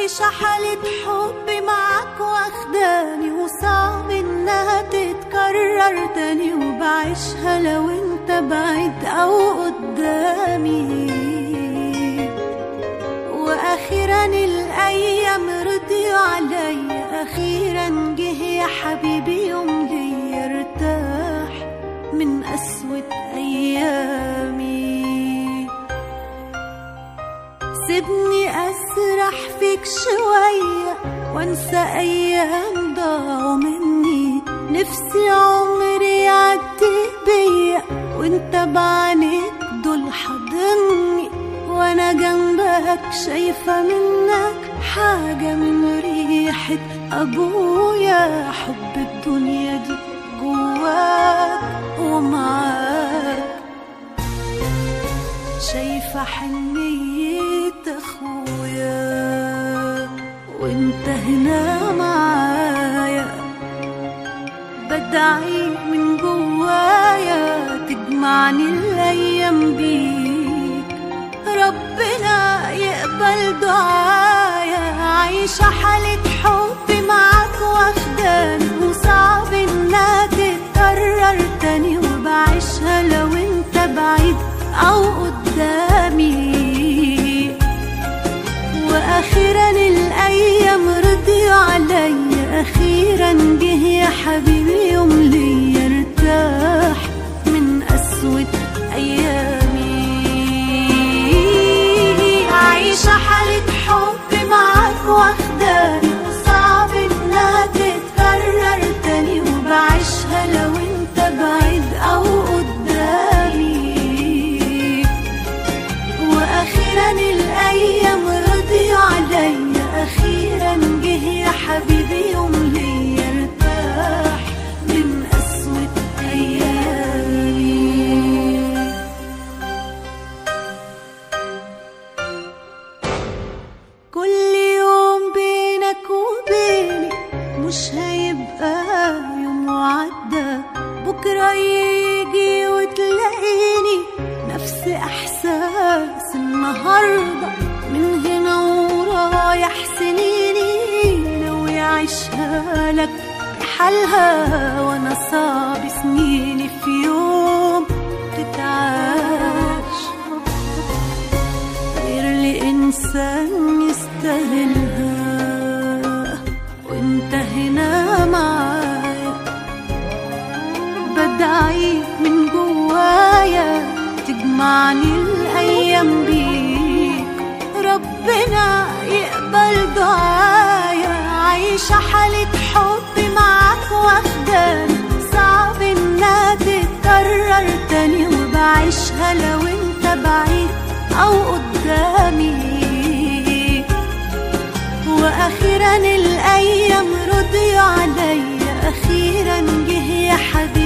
عايشة حالة حب معاك واخداني، وصعب انها تتكرر تاني، وبعيشها لو انت بعيد او قدامي. واخيرا الايام رضيوا عليا، اخيرا جه يا حبيبي يوم ليا ارتاح من قسوة ايامي. سيبني أسرح فيك شوية وانسى أيام ضاعوا مني، نفسي عمري يعدي بيا وانت بعينيك دول حاضني، وانا جنبك شايفة منك حاجة من ريحة أبويا. حب الدنيا دي جواك ومعاك، شايفة حنية أخويا وانت هنا معايا، بدعي من جوايا تجمعني الأيام بيك، ربنا يقبل دعايا. عايشة حالة حب معاك واخداني، وصعب انها تتكرر تاني، وبعيشها لو انت بعيد أو قدامي. وأخيرا الأيام رضيوا عليا، أخيرا جه يا حبيبي يوم ليا ارتاح من قسوة أيامي. عايشة حالة حب معاك واخداني، وصعب إنها تتكرر تاني، وبعيشها لو انت بعيد أو قدامي. وأخيرا الأيام رضيوا عليا، أخيرا جه يا حبيبي يوم ليا ارتاح من قسوة أيامي. كل يوم بينك وبيني مش هيبقى يوم وعدى، بكرة يجي وتلاقيني نفس إحساس النهاردة، من هنا ورايح سنيني ناوي أعيشها لك بحالها، وأنا صعب سنيني في يوم تتعاش غير لإنسان يستاهلها، وانت هنا معايا بدعي من جوايا تجمعني الأيام بيك، ربنا يقبل دعايا. عايشة حالة حب معاك واخداني، صعب انها تتكرر تاني، وبعيشها لو انت بعيد أو قدامي. وأخيرا الأيام رضيوا عليا، أخيرا جه يا حبيبي